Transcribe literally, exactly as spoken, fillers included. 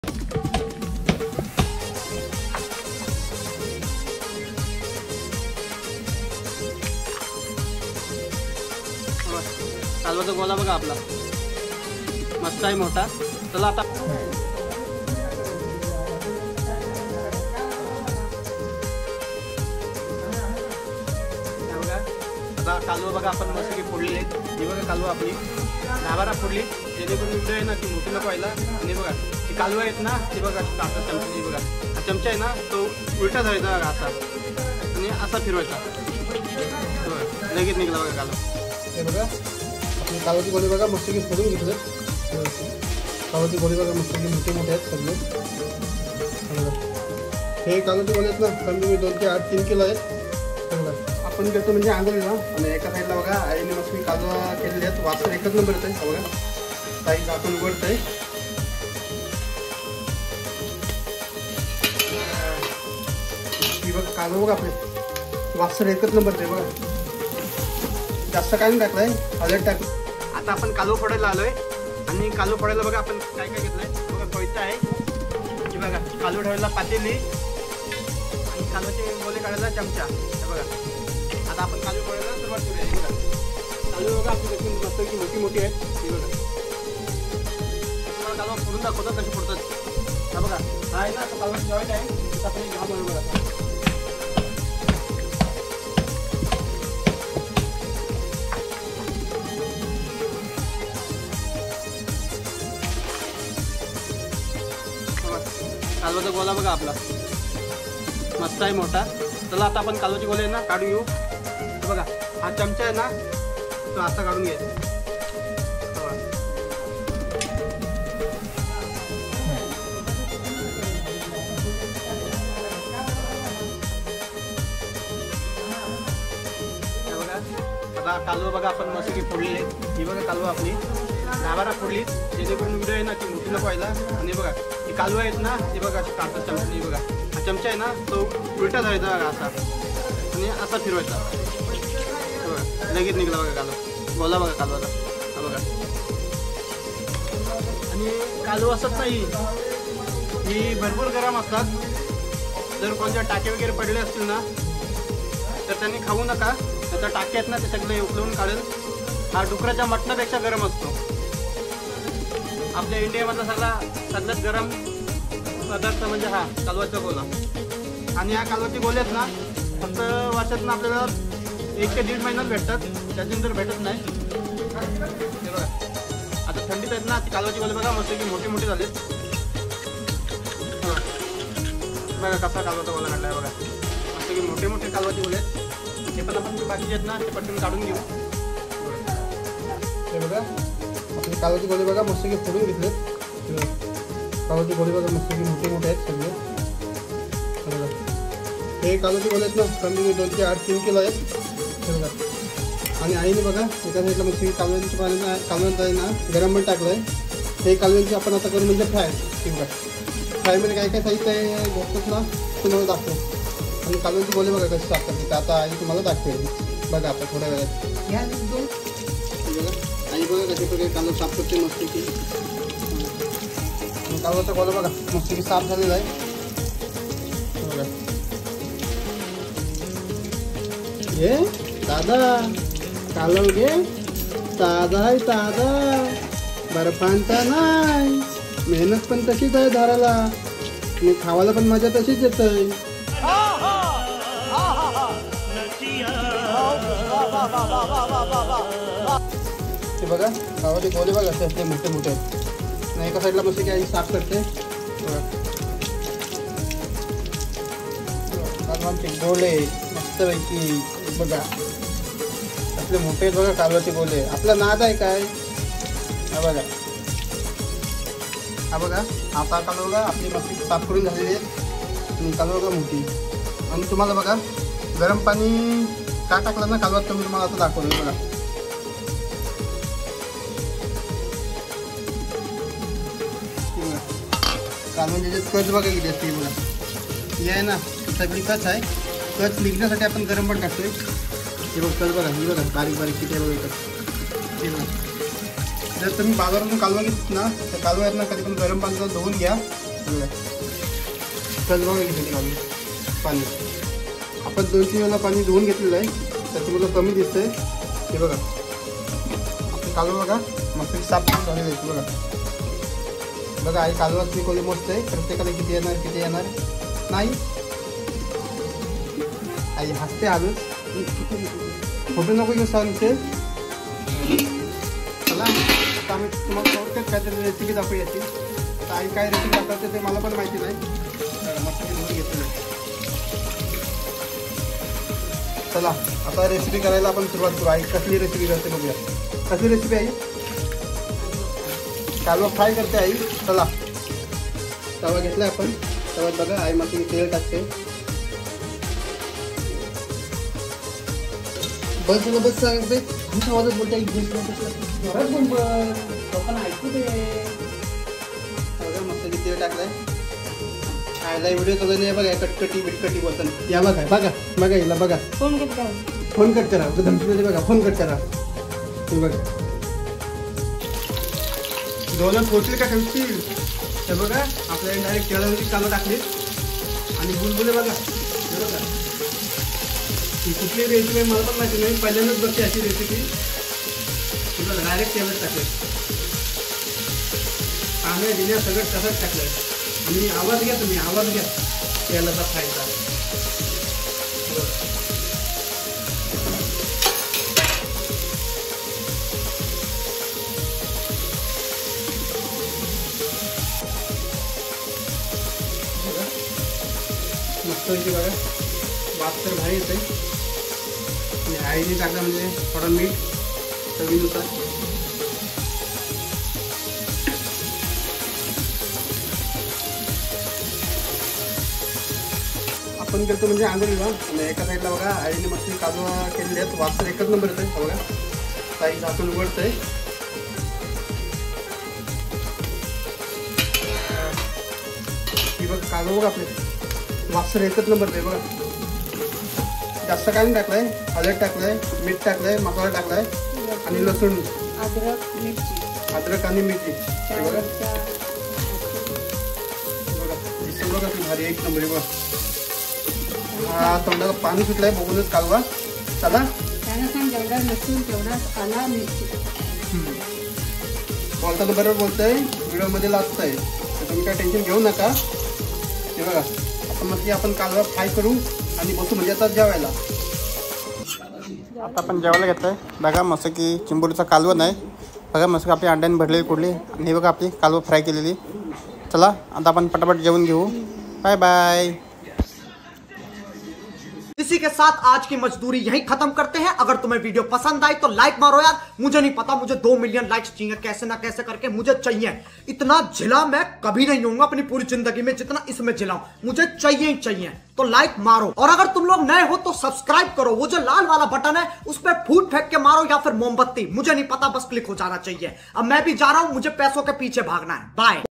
कालवाचा गोला बघा आपला मस्त आहे मोठा. चला आता आता कालवा बघा आपण मस्त की फोडलेली आहेत. ही बघा कालवा आपली दहा फोडली जेणेकरून उलट आहे ना ती मोठी नको व्हायला. आणि बघा ती कालवा आहेत ना ती बघा आता चमच्याची बघा हा चमचा आहे ना तो उलटा धरायचा बघा असा आणि असा फिरवायचा लगेच निघला बघा कालवा. हे बघा आपली कालवाची गोळी बघा मस्त की फोडून घेतलं. कालवाची गोळी बघा मस्त की मोठे मोठे आहेत सगळे. हे कालवाची गोळी आहेत ना कमी कमी दोन ते आठ तीन किलो आहेत. आपण घेतो म्हणजे आंधळीला आणि एका साईडला बघा आईने मस्त मी कालवा केलेले आहेत. वासर एकच नंबर येत आहे बघा. काही आपण उघडत आहे ही बघा कालवा बघा आपले वासर एकच नंबर आहे बघा. जास्त काय नाही टाकलंय हळद टाक. आता आपण कालवा फोडायला आलोय आणि कालवा फोडायला बघा आपण काय काय घेतलंय बघा. कोयता आहे की बघा कालवा ठेवायला पातेली आणि कालवाचे गोले काढायला चमचा हे बघा. आता आपण कालवा फोडायला सुरुवात करूया. हे बघा कालवा बघा आपली कशी मस्त की मोठी मोठी आहे. हे बघा तुम्हाला कालवा फोडून दाखवतात कशी फोडतात. हा बघा हा आहे ना तो कालवा जॉईंट आहे तिथं आपण घ्या म्हणून बघा. कालवाचा गोला बघा आपला मस्त आहे मोठा. चला आता आपण कालवाची गोले आहे ना काढून घेऊ. बघा हा चमचा आहे ना तो आता काढून घ्यायचा. बघा आता कालवा बघा आपण मस्त की फोडलेली आहे. ही बघा कालवा आपली दहा बारा फोडली जेणेकरून व्हिडिओ आहे ना ती मोठी नको व्हायला. आणि बघा ही कालवा आहेत ना ते बघा काढतात चमचा. बघा हा चमचा आहे ना तो उलटा धरायचा बघा असा आणि असा फिरवायचा बघा लगेच निघला बघा कालवा. गोला बघा कालवाचा हा बघा. आणि कालवा असत नाही ही भरपूर गरम असतात. जर कोणत्या टाके वगैरे पडले असतील ना तर त्यांनी खाऊ नका. त्याच्या टाके आहेत ना ते सगळे उकळून काढेल. हा डुकराच्या मटणापेक्षा गरम असतो. आपल्या इंडियामधला सगळा सगळ्यात गरम पदार्थ म्हणजे हा कालवाचा गोला. आणि ह्या कालवाचे गोले आहेत ना फक्त वर्षातून आपल्याला एक ते दीड महिन्यात भेटतात त्याच्यानंतर भेटत नाही. हे बघा आता थंडीत आहेत ना ती कालवाची गोले बघा मस्त की मोठी मोठी झालीत. बघा कसा कालवाचा गोला काढला आहे बघा मस्त की मोठे मोठे कालवाचे गोले आहेत. हे पण आपण बाकीचे आहेत ना ते पटकन काढून घेऊ. हे बघा आपली कालवाची गोळी बघा मस्त की फोडून घेतले. कालवाची गोळी बघा मस्त की मोठे मोठे आहेत सगळे. हे कालवाची गोळी आहेत ना कमी दोन ते आठ तीन किलो आहेत. हे बघा आणि आईने बघा एका साईडला मस्त की कालव्यांची पाण्यानं कालव्यांचं आहे ना गरम पण टाकलं आहे. हे कालव्यांची आपण आता करू म्हणजे फ्राय. हे बघा फ्रायमध्ये काय काय साहित्य आहे घेतलंच ना तुम्हाला दाखवतो. आणि कालव्यांची गोळी बघा कशी साफ करते आता आई तुम्हाला दाखवेल बघा आता थोड्या वेळात. बघा आई बघा कशा प्रकारे कालवा साफ करते मस्त की. कालवाचा गोला बघा मस्त की साफ झालेला आहे बघा. हे दादा कालव घे ताजा आहे ताजा बर्फांचा नाही. मेहनत पण तशीच आहे धरायला आणि खावायला पण मजा तशीच येत आहे. ते बघा गावाचे गोले बघा असे असते मोठे मोठे आणि एका साईडला मस्त की आई साफ करते. कालवांचे गोले मस्तपैकी बघा असले मोठे बघा कालवाचे गोले. आपला नाद आहे काय हा बघा. हा बघा आता कालवा बघा आपली मस्त साफ करून झालेली आहे आणि कालवा बघा मोठी. आणि तुम्हाला बघा गरम पाणी का टाकलं ना कालवात तर मी तुम्हाला आता दाखवलं बघा. कालवण त्याच्यात कच बघा किती असते बघा. ही आहे ना सगळी कच आहे. कच निघण्यासाठी आपण गरम पण टाकतोय. हे बघ कच बघा ही बघा बारीक बारीक किती आहे बघा कच. हे बघा जर तुम्ही बाजारातून कालवा घेत ना तर कालवा आहेत ना कधी पण गरम पाण्यात धुवून घ्या कल बघा किती घालून पाणी. आपण दोन तीन वेळा पाणी धुवून घेतलेलं आहे, त्याच्यामुळे कमी दिसतंय. हे बघा आपली कालवा बघा मस्त साफ करून झालेलं आहे. बघा बघा आई कालवा तुम्ही कोणी मस्त आहे. प्रत्येकाला किती येणार किती येणार नाही. आई हसते आलूच फोटो नको घेऊ सांगते. चला आता आम्ही तुम्हाला थोडक्यात काहीतरी रेसिपी दाखवू याची. तर आई काय रेसिपी दाखवते ते मला पण माहिती नाही. मस्त मी धुवून घेतलेलं आहे. चला आता रेसिपी करायला आपण सुरुवात करू. आई कसली रेसिपी करते बघूया. कसली रेसिपी आई? कालवा फ्राय करते आई. चला तवा घेतला आपण. तव्यात बघा आई मस्त तेल टाकते. बस झालं बस सांगते आमच्या आवाजात बोलते आई. घरात पण लोकांना ऐकू दे. बघा मस्त तेल टाकलंय. आयला व्हिडिओ चालू बघा कटकटी बिटकटी बोलताना. या बघा बघा बघा हिला बघा. फोन कट करा. फोन कट करा. धमकीमध्ये बघा फोन कट करा. हे बघा दोन पोचले का ठेवतील. हे बघा आपल्याला डायरेक्ट तेलावरची कांदा टाकली आणि बुलबुले बघा. हे बघा ही कुठली रेसिपी मला पण माहिती नाही. पहिल्यांदाच बघते अशी रेसिपी. हे बघा डायरेक्ट तेलात टाकले. कांदा दिल्या सगळं तसंच टाकलं. आणि आवाज घ्या तुम्ही आवाज घ्या तेलाचा फ्रायचा. मस्त होती बघा. वास तर भारी येते. आणि आईने टाकला म्हणजे थोडा मीठ चवीनुसार. आपण करतो म्हणजे आंधळीला. आणि एका साईडला बघा आईने मस्त काजू केलेले आहेत. वास तर एकच नंबर येतोय. बघा ताई झाकून उघडतंय. ही बघ काजू बघा आपले वास तर एकच नंबर आहे. बघा जास्त काय नाही टाकलंय. हळद टाकलंय, मीठ टाकलंय, मसाला टाकलाय आणि लसूण, अद्रक मिरची. अद्रक आणि मिरची. बघा बघा दिसेल बघा ती भारी एक नंबर. बघा हा तोंडाला पाणी सुटलंय बघूनच कालवा. चला त्यांना सांग जेवढा लसूण तेवढा आला मिरची. बोलताना बरोबर बोलतंय. व्हिडिओमध्ये लाजतंय तर तुम्ही काय टेन्शन घेऊ नका. हे बघा आपण मग आपण कालवा फ्राय करू आणि बसू म्हणजे आता जेवायला. आता आपण जेवायला घेतोय. बघा मस्त की चिंबोरीचा कालवण आहे. बघा मस्त आपली अंड्याने भरलेली कुठली. आणि हे बघा आपली कालवा फ्राय केलेली. चला आता आपण पटापट जेवून घेऊ. Bye bye. इसी के साथ आज की मजदूरी यहीं खत्म करते हैं। अगर तुम्हें वीडियो पसंद आई तो लाइक मारो यार। मुझे नहीं पता, मुझे दो मिलियन लाइक्स चाहिए, कैसे ना कैसे करके मुझे चाहिए। इतना झिला मैं कभी नहीं होऊंगा अपनी पूरी जिंदगी में जितना इसमें झिलाऊं। मुझे चाहिए ही चाहिए, तो लाइक मारो। और अगर तुम लोग नए हो तो सब्सक्राइब करो। वो जो लाल वाला बटन है उस पर फूट फेंक के मारो या फिर मोमबत्ती, मुझे नहीं पता, बस क्लिक हो जाना चाहिए। अब मैं भी जा रहा हूं, मुझे पैसों के पीछे भागना है। बाय।